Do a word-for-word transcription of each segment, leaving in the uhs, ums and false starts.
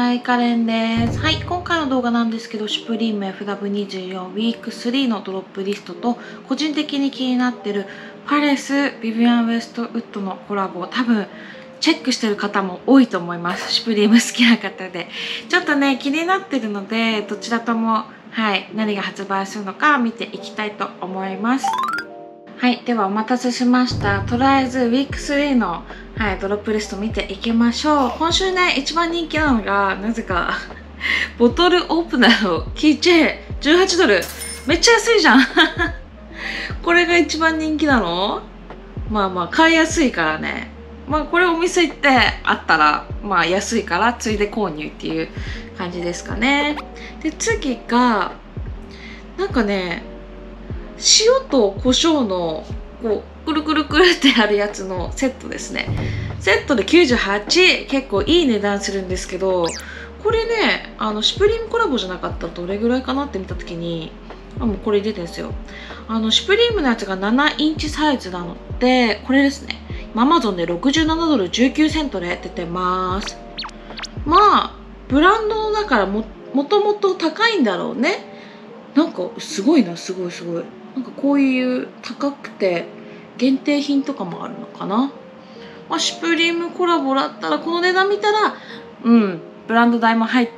はい、カレンです。はい、今回の動画なんですけど、シュプリーム エフダブリューにじゅうよん ウィークスリーのドロップリストと、個人的に気になってるパレス・ビビアン・ウェストウッドのコラボ、多分チェックしてる方も多いと思います。シュプリーム好きな方で。ちょっとね、気になってるので、どちらとも、はい、何が発売するのか見ていきたいと思います。はい、ではお待たせしました。とりあえずウィークスリーの、はい、ドロップリスト見ていきましょう。今週ね、一番人気なのが、なぜか、ボトルオープナーのキーチェーン、じゅうはちドル。めっちゃ安いじゃん。これが一番人気なの？まあまあ、買いやすいからね。まあ、これお店行ってあったら、まあ安いから、ついで購入っていう感じですかね。で、次が、なんかね、塩と胡椒のこうくるくるくるってやるやつのセットですね。セットできゅうじゅうはち、結構いい値段するんですけど、これね、あのシュプリームコラボじゃなかったらどれぐらいかなって見た時に、あ、もうこれ出てるんですよ。あのシュプリームのやつがななインチサイズなので、これですね。アマゾンでろくじゅうななドルじゅうきゅうセントで出てます。まあブランドだから も, もともと高いんだろうね。なんかすごいな、すごいすごい。なんかこういう高くて限定品とかもあるのかな。まあ、シュプリームコラボだったらこの値段見たら、うん、ブランド代も入って、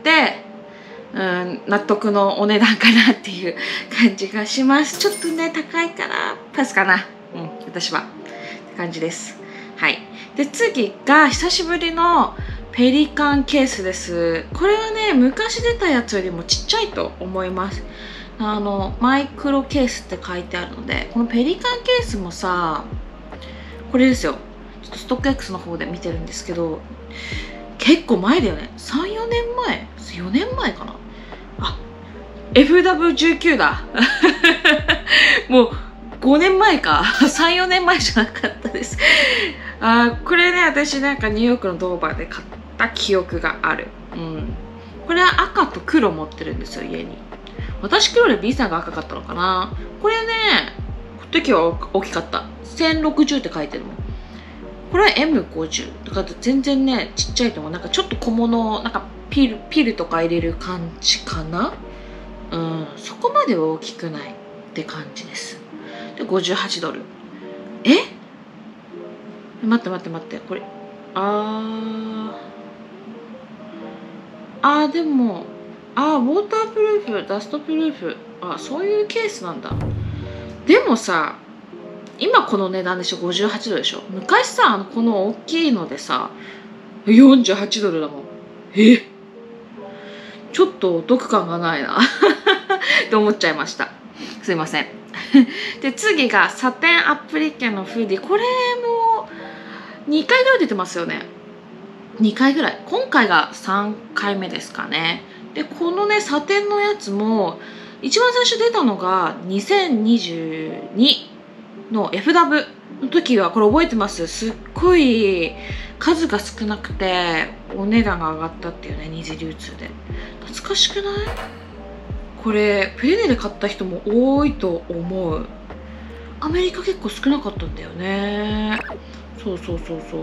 うん、納得のお値段かなっていう感じがします。ちょっとね、高いからパスかな。うん、私は。って感じです。はい。で、次が久しぶりのペリカンケースです。これはね、昔出たやつよりもちっちゃいと思います。あのマイクロケースって書いてあるので、このペリカンケースもさ、これですよ。ちょっとストック X の方で見てるんですけど、結構前だよね。さん、よねんまえ ?よねんまえかな。あ、エフダブリューじゅうきゅう だ。もうごねんまえか。さん、よねんまえじゃなかったです。あ、これね、私なんかニューヨークのドーバーで買った記憶がある。うん。これは赤と黒持ってるんですよ、家に。私黒で B さんが赤かったのかな。これね、この時は大きかった。せんろくじゅうって書いてるもん。これは エムごじゅう。だから全然ね、ちっちゃいと思う。なんかちょっと小物、なんかピル、ピルとか入れる感じかな。うん、そこまでは大きくないって感じです。で、ごじゅうはちドル。え？待って待って待って。これ、あー。あー、でも、あー、ウォータープルーフ、ダストプルーフ。あ、そういうケースなんだ。でもさ、今この値段でしょ、ごじゅうはちドルでしょ。昔さ、あのこの大きいのでさ、よんじゅうはちドルだもん。え、ちょっとお得感がないな。って思っちゃいました。すいません。で、次がサテンアプリケのフーディ。これもにかいぐらい出てますよね。にかいぐらい。今回がさんかいめですかね。で、このね、サテンのやつも、一番最初出たのがにせんにじゅうにの エフダブ の時は、これ覚えてます？すっごい数が少なくて、お値段が上がったっていうね、二次流通で。懐かしくない？これ、プレネで買った人も多いと思う。アメリカ結構少なかったんだよね。そうそうそうそう。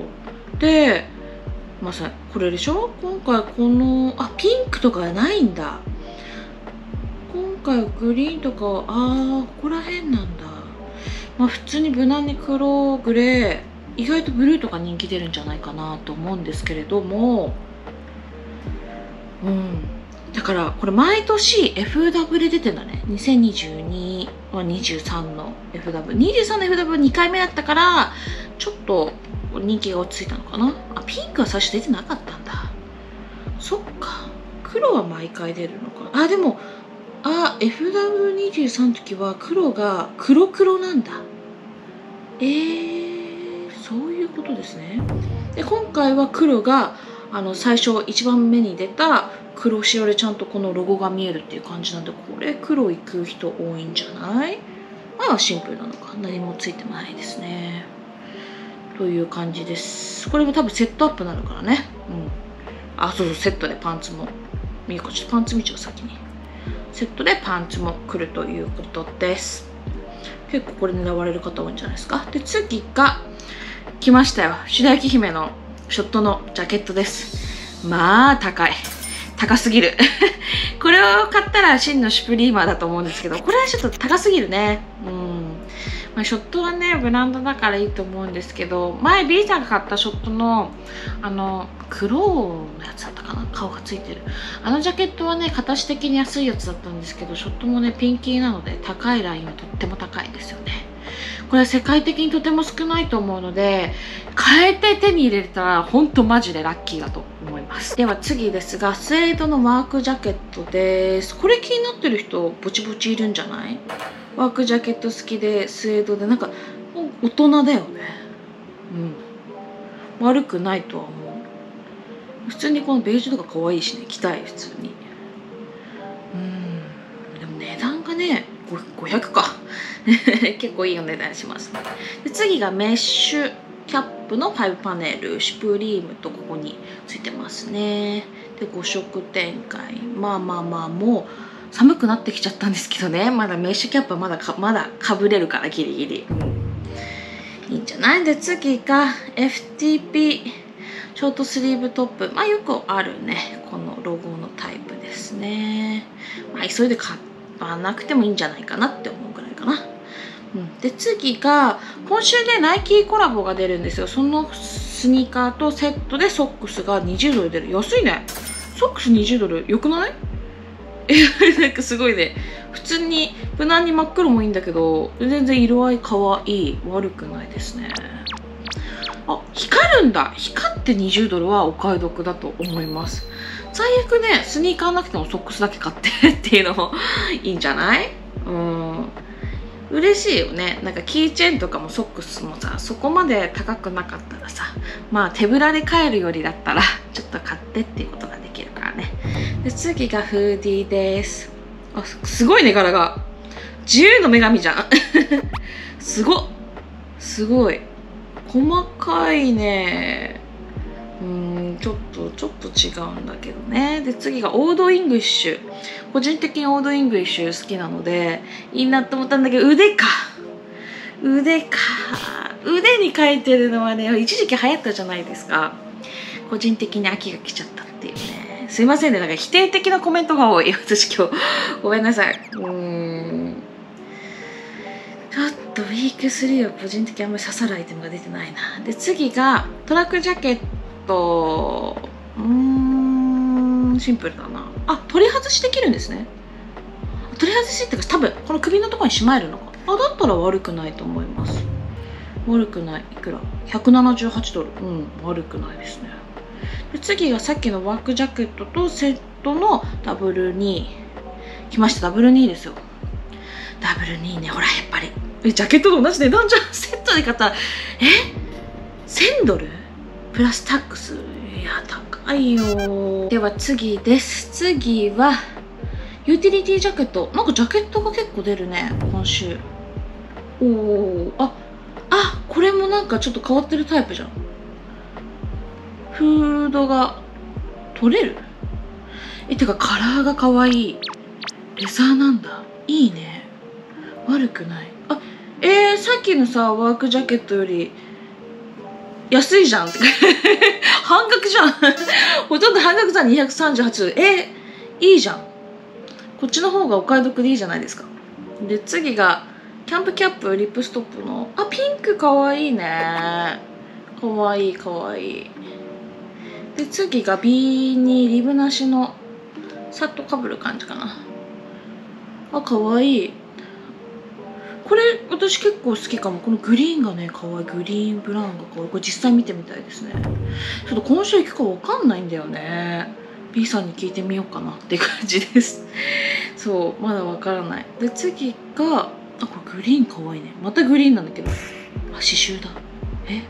で、まさにこれでしょ。今回このあピンクとかないんだ。今回グリーンとか、あー、ここら辺なんだ。まあ普通に無難に黒グレー、意外とブルーとか人気出るんじゃないかなと思うんですけれども、うん、だからこれ毎年 エフダブリュー で出てんだね。にせんにじゅうにはにじゅうさんの エフダブリュー、にじゅうさんの エフダブリューにかいめだったからちょっと人気が落ち着いたのかな。あ、ピンクは最初出てなかったんだ。そっか。黒は毎回出るのか。あ、でも、あ、エフダブリューにじゅうさん の時は黒が黒黒なんだ。えー、そういうことですね。で、今回は黒が、あの、最初一番目に出た黒白でちゃんとこのロゴが見えるっていう感じなんで、これ黒いく人多いんじゃない？前はシンプルなのか。何もついてないですね。という感じです。これも多分セットアップになるからね。うん。あ、そうそう、セットでパンツも。みゆこ、ちょっとパンツ見ちゃう、先に。セットでパンツも来るということです。結構これ狙われる方多いんじゃないですか。で、次が、来ましたよ。白雪姫のショットのジャケットです。まあ、高い。 高すぎるこれを買ったら真のシュプリーマーだと思うんですけど、これはちょっと高すぎるね。うん、まあ、ショットはねブランドだからいいと思うんですけど、前 B さんが買ったショットのあの黒のやつだったかな、顔がついてるあのジャケットはね形的に安いやつだったんですけど、ショットもねピンキーなので高いラインはとっても高いんですよね。これは世界的にとても少ないと思うので、買えて手に入れたらほんとマジでラッキーだと思います。では次ですが、スウェードのワークジャケットです。これ気になってる人ぼちぼちいるんじゃない？ワークジャケット好きでスウェードで、なんか大人だよね。うん、悪くないとは思う。普通にこのベージュとか可愛いしね、着たい普通に。うん、でも値段がねごひゃくか結構いいお値段しますね。で次がメッシュキャップのファイブパネル、シュプリームとここについてますね。でご色展開、まあまあまあもう寒くなってきちゃったんですけどね、まだメッシュキャップはまだかまだかぶれるからギリギリ、うん、いいんじゃない。で次が エフティーピー ショートスリーブトップ、まあよくあるねこのロゴのタイプですね。まあ急いで買わなくてもいいんじゃないかなって思うぐらいかな。うん、で次が今週ねナイキコラボが出るんですよ。そのスニーカーとセットでソックスがにじゅうドル出る。安いね。ソックスにじゅうドルよくない？えなんかすごいね。普通に無難に真っ黒もいいんだけど、全然色合い可愛い、悪くないですね。あ、光るんだ。光ってにじゅうドルはお買い得だと思います。最悪ねスニーカーなくてもソックスだけ買ってっていうのもいいんじゃない？うん、嬉しいよね。なんかキーチェーンとかもソックスもさ、そこまで高くなかったらさ、まあ手ぶらで買えるよりだったらちょっと買ってっていうことができるからね。で次がフーディーです。あ、すごいね柄が。自由の女神じゃんすごっ、すごい細かいね。うーん、ちょっとちょっと違うんだけどね。で次がオードイングリッシュ。個人的にオードイングリッシュ好きなのでいいなと思ったんだけど、腕か腕か腕に書いてるのはね一時期流行ったじゃないですか。個人的に秋が来ちゃったっていうね。すいませんね、なんか否定的なコメントが多い私今日ごめんなさい。うーん、ちょっとウィークスリーは個人的にあんまり刺さるアイテムが出てないな。で次がトラックジャケット。うーん、シンプルだな。あ、取り外しできるんですね。取り外しっていうか多分この首のところにしまえるのか。あ、だったら悪くないと思います。悪くない。いくら ?ひゃくななじゅうはちドル。うん、悪くないですね。で次がさっきのワークジャケットとセットのダブルに来ました。ダブルにですよ。ダブルにね、ほらやっぱりえジャケットと同じ値段じゃん。セットで買ったらえせんドルプラスタックス。いや高いよ。では次です。次はユーティリティジャケット。なんかジャケットが結構出るね今週。おお、ああ、これもなんかちょっと変わってるタイプじゃん。フードが取れる。え、てかカラーが可愛い。レザーなんだ。いいね。悪くない。あ、えー、さっきのさワークジャケットより安いじゃんって半額じゃんほとんど半額じゃん。にひゃくさんじゅうはちドル。えー、いいじゃん。こっちの方がお買い得でいいじゃないですか。で次がキャンプキャップリップストップの、あ、ピンクかわいいね。かわいいかわいい。で次が B にリブなしのさっとかぶる感じかな。あ、かわいい。これ私結構好きかも。このグリーンがねかわいい。グリーンブラウンがかわいい。これ実際見てみたいですね。ちょっと今週行くかわかんないんだよね。 B さんに聞いてみようかなって感じですそうまだわからない。で次が、あ、これグリーンかわいいね。またグリーンなんだけど、あ、刺繍だ。え、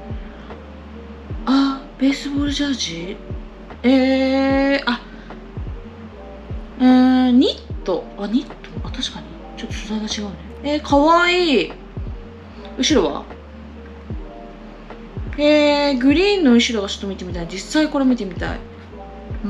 あ、ベースボールジャージ。えー、あ、えー、ニット。あ、ニット。あ、確かにちょっと素材が違うね。えー、かわいい。後ろはえー、グリーンの後ろがちょっと見てみたい。実際これ見てみたい。うん、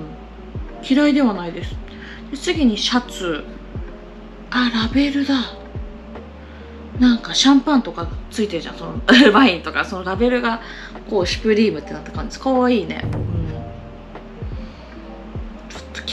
嫌いではないです。で次にシャツ。あ、ラベルだ。なんかシャンパンとかついてるじゃん、そのワインとか。そのラベルがこうシュプリームってなった感じです。かわいいね。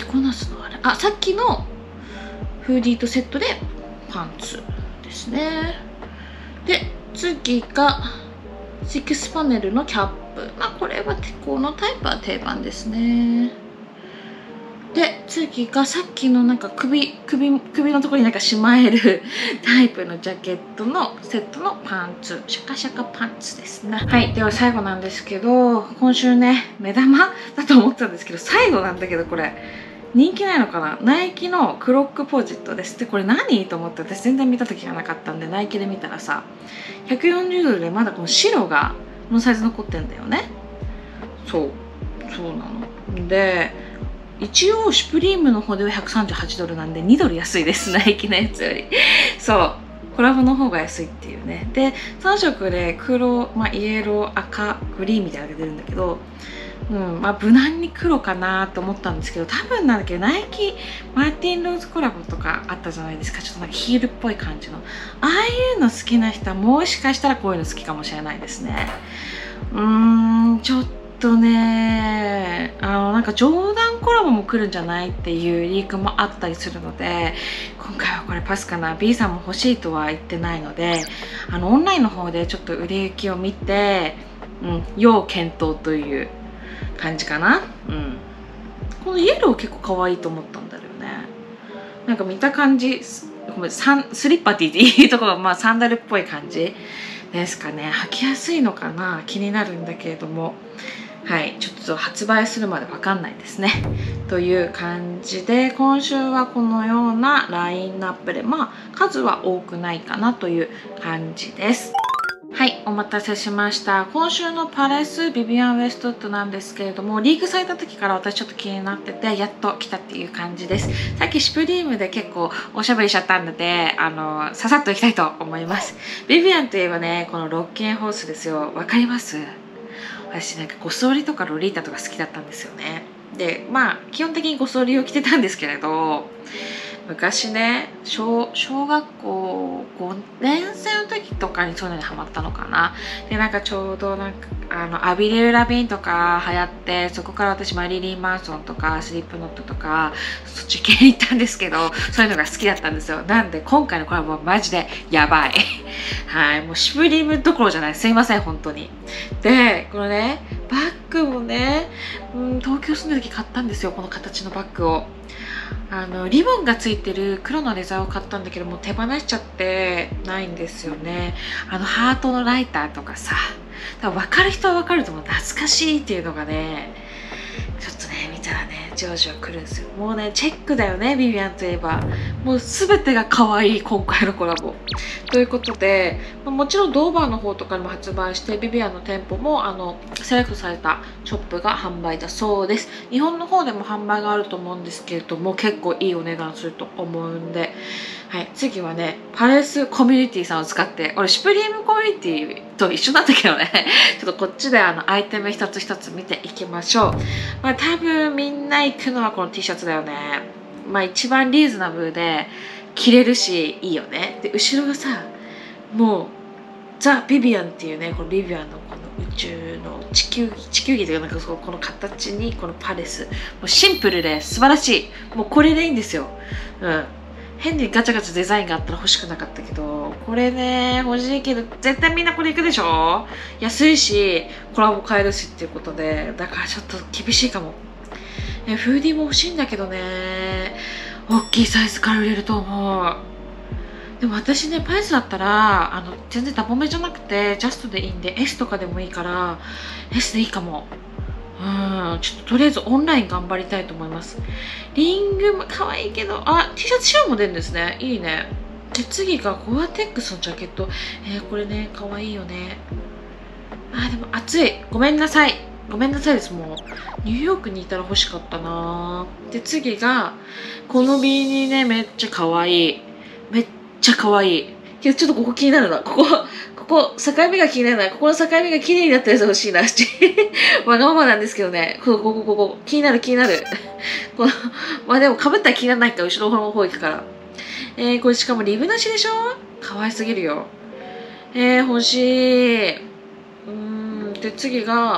着こなすのあれ、あ、さっきのフーディーとセットでパンツですね。で次がシックスパネルのキャップ、まあこれはこのタイプは定番ですね。で次がさっきのなんか首首首のところになんかしまえるタイプのジャケットのセットのパンツ、シャカシャカパンツですね。はい、では最後なんですけど、今週ね目玉だと思ったんですけど、最後なんだけどこれ人気ないのかな、ナイキのクロックポジットです。でこれ何と思って私全然見た時がなかったんで、ナイキで見たらさひゃくよんじゅうドルでまだこの白がこのサイズ残ってんだよね。そうそうなので、一応シュプリームの方ではひゃくさんじゅうはちドルなんでにドル安いです、ナイキのやつより。そうコラボの方が安いっていうね。でさん色で黒、まあ、イエロー、赤、グリーンみたいなのが出るんだけど、うんまあ、無難に黒かなと思ったんですけど、多分なんだけどナイキマーティン・ローズコラボとかあったじゃないですか。ちょっとなんかヒールっぽい感じの、ああいうの好きな人はもしかしたらこういうの好きかもしれないですね。うーんちょっとね、あのなんかジョーダンコラボも来るんじゃないっていうリークもあったりするので、今回はこれパスかな。 B さんも欲しいとは言ってないので、あのオンラインの方でちょっと売れ行きを見て、うん、要検討という感じかな。うん、このイエロー結構可愛いと思ったんだよね。なんか見た感じごめんサンスリッパティっていうところがまあサンダルっぽい感じですかね。履きやすいのかな、気になるんだけれども、はいちょっと発売するまで分かんないですね。という感じで今週はこのようなラインナップで、まあ数は多くないかなという感じです。はい、お待たせしました。今週のパレス・ビビアン・ウェストウッドなんですけれども、リークされた時から私ちょっと気になってて、やっと来たっていう感じです。さっきシュプリームで結構おしゃべりしちゃったので、あの、ささっといきたいと思います。ビビアンといえばね、このロッキンホースですよ。わかります？私なんかゴソリとかロリータとか好きだったんですよね。で、まあ、基本的にゴソリを着てたんですけれど、昔ね 小, 小学校ごねん生の時とかにそういうのにハマったのかな。でなんかちょうどなんかあのアビレル・ラビーンとか流行って、そこから私マリリン・マンソンとかスリップノットとかそっち系に行ったんですけど、そういうのが好きだったんですよ。なんで今回のコラボはマジでやばいはい、もうシュプリームどころじゃない、すいません本当に。でこのねバッグもね、うん、東京住んでる時買ったんですよ、この形のバッグを。あのリボンがついてる黒のレザーを買ったんだけども手放しちゃってないんですよね。あのハートのライターとかさ、多分分かる人は分かると思う、懐かしいっていうのがねちょっとね見たらねじわじわくるんですよ。もうねチェックだよね、ビビアンといえば。もう全てが可愛い今回のコラボということで、もちろんドーバーの方とかにも発売して、ビビアンの店舗もあのセレクトされたショップが販売だそうです。日本の方でも販売があると思うんですけれども、結構いいお値段すると思うんで、はい、次はねパレスコミュニティさんを使って、俺シュプリームコミュニティと一緒なんだけどねちょっとこっちであのアイテム一つ一つ見ていきましょう。まあ多分みんな行くのはこの T シャツだよね。まあ一番リーズナブルで着れるしいいよね。で後ろがさもうザ・ビビアンっていうね、このビビアンのこの宇宙の地球儀地球儀というか、なんかこの形にこのパレス、もうシンプルで素晴らしい。もうこれでいいんですよ。うん変にガチャガチャデザインがあったら欲しくなかったけど、これね欲しいけど絶対みんなこれ行くでしょ。安いしコラボ買えるしっていうことで、だからちょっと厳しいかも。ね、フーディーも欲しいんだけどね、大きいサイズから売れると思う。でも私ねパレスだったらあの全然ダボめじゃなくてジャストでいいんで エス とかでもいいから エス でいいかも。うんちょっととりあえずオンライン頑張りたいと思います。リングも可愛いけど、あ T シャツシャツも出るんですね、いいね。で次がゴアテックスのジャケット、えー、これね可愛いよね。あでも暑い、ごめんなさいごめんなさいです。もうニューヨークにいたら欲しかったな。で次がこのビーニーねめっちゃ可愛い、めっちゃ可愛いけどちょっとここ気になるな。ここここ境目が気になるな。ここの境目が綺麗になったやつ欲しいなわがままなんですけどね、ここここここ気になる気になるこのまあでもかぶったら気にならないから後ろの方行くから。えー、これしかもリブなしでしょ、可愛すぎるよ。えー、欲しい。うーんで次が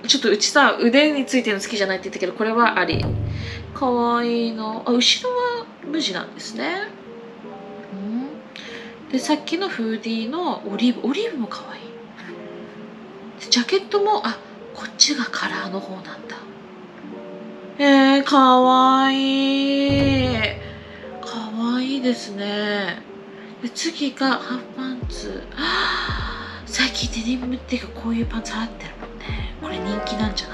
ちょっとうちさ、腕についてるの好きじゃないって言ったけど、これはあり。かわいいの。あ、後ろは無地なんですね。うん、で、さっきのフーディーのオリーブ、オリーブもかわいい。ジャケットも、あ、こっちがカラーの方なんだ。えー、かわいい。かわいいですね。で、次がハーフパンツ。はあ、最近デニムっていうかこういうパンツ流行ってるもんね。これ人気なんじゃない？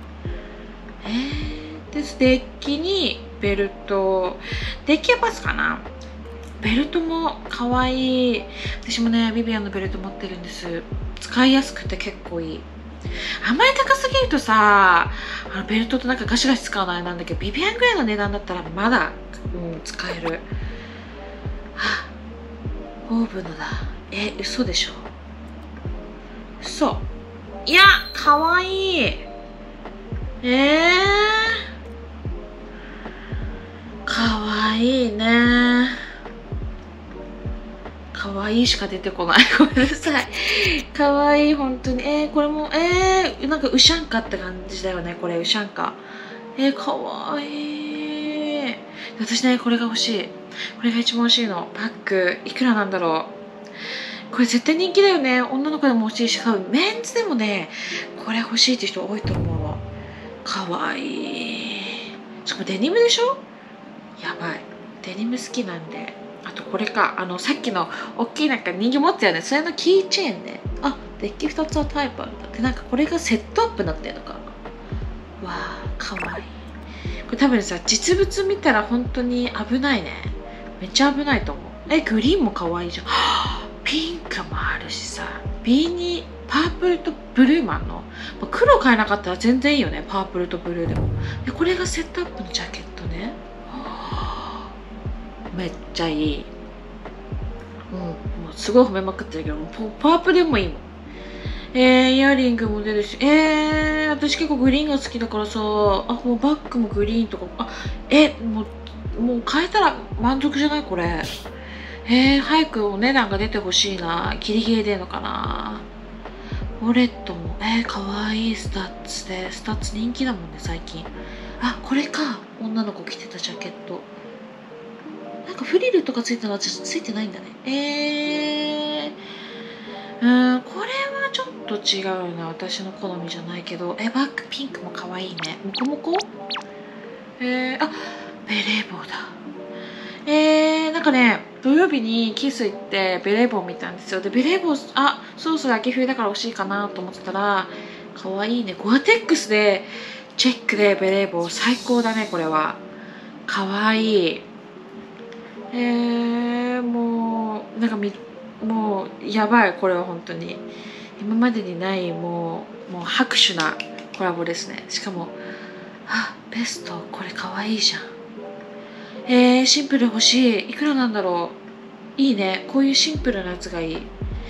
えー、で、デッキにベルト。デッキはパスかな？ベルトもかわいい。私もね、ビビアンのベルト持ってるんです。使いやすくて結構いい。あんまり高すぎるとさ、あのベルトとなんかガシガシ使うのあれなんだけど、ビビアンぐらいの値段だったらまだ、うん、使える。はあ、オーブンのだ。え、嘘でしょ？嘘。いや、かわいい。えー、かわいいね。かわいいしか出てこない。ごめんなさい。かわいい、本当に。えー、これも、えー、なんかウシャンカって感じだよね、これ、ウシャンカ。えー、かわいい。私ね、これが欲しい。これが一番欲しいの。バッグ、いくらなんだろう。これ絶対人気だよね。女の子でも欲しいし、多分メンズでもね、これ欲しいって人多いと思うわ。かわいい。しかもデニムでしょ？やばい。デニム好きなんで。あとこれか、あのさっきの大きいなんか人形持ってたよね。それのキーチェーンね。あ、デッキふたつのタイプあるんだって。なんかこれがセットアップになってるのか。わあ、かわいい。これ多分さ、実物見たら本当に危ないね。めっちゃ危ないと思う。え、グリーンもかわいいじゃん。ピンクもあるしさ、ビーにパープルとブルーマンの黒買えなかったら全然いいよね。パープルとブルーでも。で、これがセットアップのジャケットね。めっちゃいい。うん、もうすごい褒めまくってるけど、パープルでもいいもん。えー、イヤリングも出るし、えー、私結構グリーンが好きだからさ、あ、もうバッグもグリーンとか、あ、え、もう、もう変えたら満足じゃないこれ。えー、早くお値段が出てほしいな。ギリギリ出るのかな。ウォレットも、えー、かわいいスタッツで、スタッツ人気だもんね、最近。あ、これか。女の子着てたジャケット。なんかフリルとかついてるのはついてないんだね。えー、うーん、これはちょっと違うな。私の好みじゃないけど。え、バッグピンクもかわいいね。モコモコ？えー、あ、ベレー帽だ。えー、なんかね、土曜日にキス行ってベレー帽見たんですよ。で、ベレー帽、あ、そろそろ秋冬だから欲しいかなと思ってたら、かわいいね。ゴアテックスで、チェックでベレー帽、最高だね、これは。かわいい。えー、もう、なんかみ、もう、やばい、これは本当に。今までにない、もう、もう拍手なコラボですね。しかも、あ、ベスト、これかわいいじゃん。えー、シンプル欲しい。いくらなんだろう。いいね。こういうシンプルなやつがいい。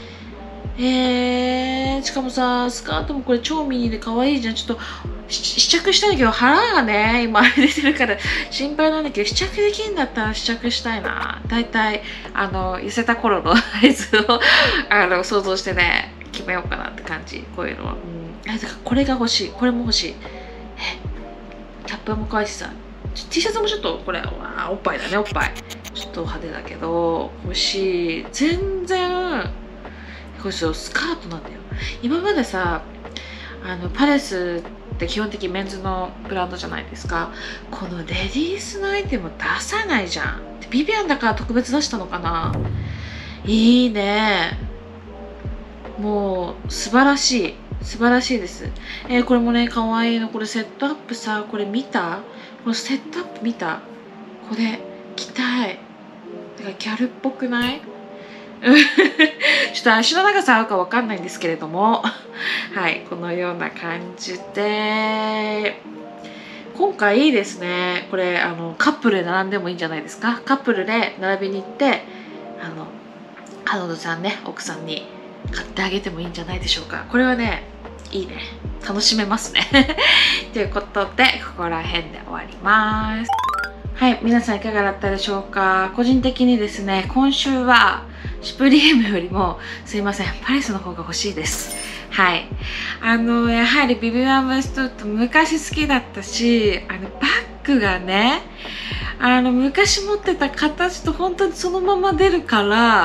えー、しかもさ、スカートもこれ超ミニで可愛いじゃん。ちょっと試着したいんだけど、腹がね、今出てるから心配なんだけど、試着できるんだったら試着したいな。だいたい、あの、寄せた頃のサイズをあの想像してね、決めようかなって感じ。こういうのは。うん。え、だからこれが欲しい。これも欲しい。え、キャップも可愛いしさ。T シャツもちょっとこれおっぱいだね、おっぱいちょっと派手だけど欲しい。全然これスカートなんだよ。今までさ、あのパレスって基本的にメンズのブランドじゃないですか。このレディースのアイテム出さないじゃん。ビビアンだから特別出したのかな。いいね。もう素晴らしい素晴らしいです。えー、これもね可愛いの。これセットアップさ、これ見た？このセットアップ見た？これ着たい。だからギャルっぽくない？ちょっと足の長さ合うかわかんないんですけれどもはい、このような感じで今回いいですね。これあのカップルで並んでもいいんじゃないですか。カップルで並びに行ってあの彼女さんね、奥さんに買ってあげてもいいんじゃないでしょうか。これはね、いいね。楽しめますね。ということで、ここら辺で終わります。はい、皆さんいかがだったでしょうか。個人的にですね、今週はシュプリームよりも、すいません、パレスの方が欲しいです。 はい。あの、やはりビビアン・ウェストウッド昔好きだったし、あの、バッグがね、あの、昔持ってた形と本当にそのまま出るから、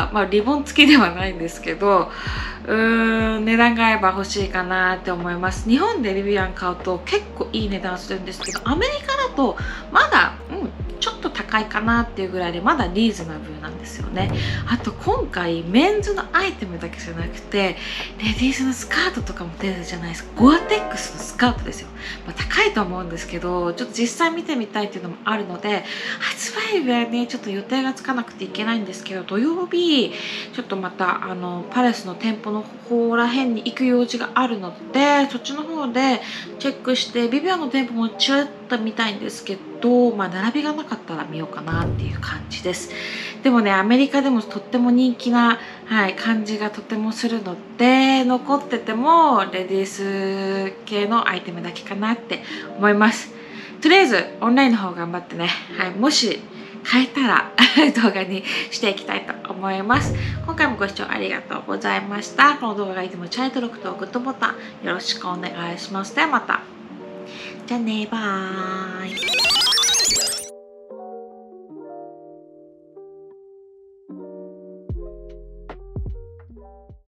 まあ、リボン付きではないんですけど、うーん、値段が合えば欲しいかなって思います。日本でビビアン買うと結構いい値段するんですけど、アメリカだとまだ、うん、ちょっと高いかなっていうぐらいでまだリーズナブルなんですよね。あと今回メンズのアイテムだけじゃなくてレディースのスカートとかも出るじゃないですか。ゴアテックスのスカートですよ。まあ、高いと思うんですけど、ちょっと実際見てみたいっていうのもあるので、発売日はねちょっと予定がつかなくていけないんですけど、土曜日ちょっとまたあのパレスの店舗の方らへんに行く用事があるので、そっちの方でチェックしてビビアンの店舗もちらっと見たいんですけど、まあ並びがなかったら見ようかなっていう感じです。でもね、アメリカでもとっても人気な、はい、感じがとてもするので、残っててもレディース系のアイテムだけかなって思います。とりあえずオンラインの方頑張ってね、はい、もし買えたら動画にしていきたいと思います。今回もご視聴ありがとうございました。この動画がいいともチャンネル登録とグッドボタンよろしくお願いします。ではまた。じゃあね、バイ。